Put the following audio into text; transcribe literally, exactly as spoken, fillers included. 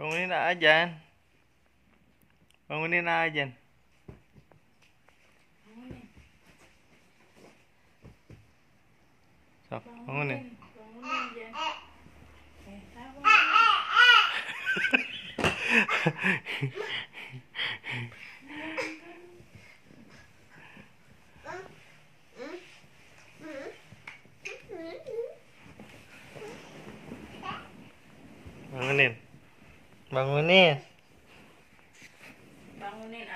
Bangunin Ajan. Bangunin Ajan. Bangunin. Sok, bangunin. Bangunin, Jan. Eh, sabar. Bangunin. Bangunin. Bangunin